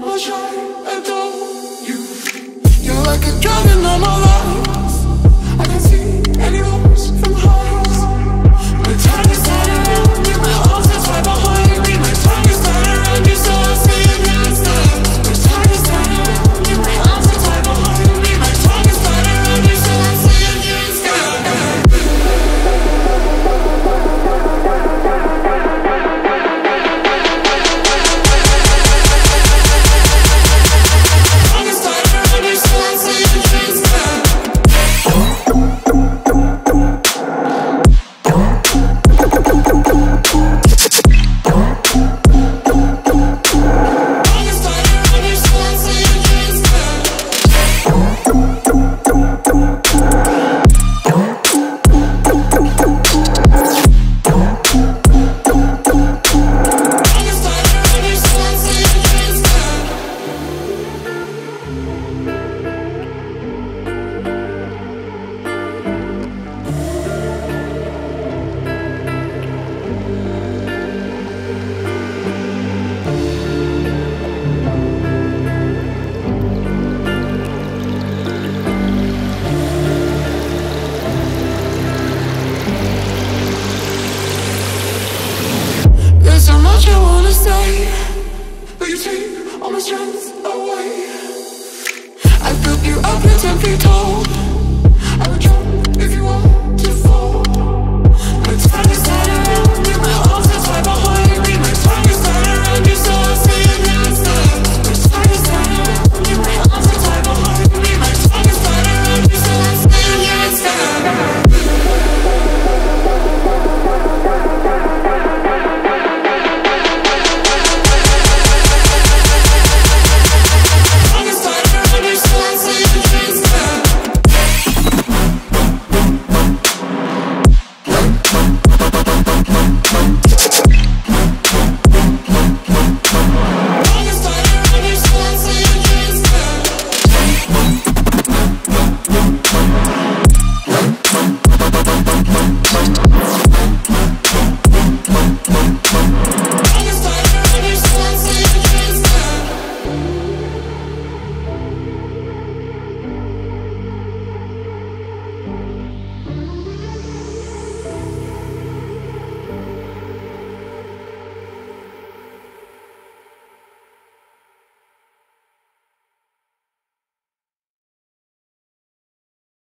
much I adore you. You're like a drug in all my life. I can see any rose from heights. My time is tied around you, my arms are tied behind me. My tongue is tied around you, so I say it can't stop. My time is tied around you, my arms are tied behind me. My tongue is tied around you, so I say it can't stop. There's so much I wanna say, but you take all my strength away. I built you up at 10 feet tall.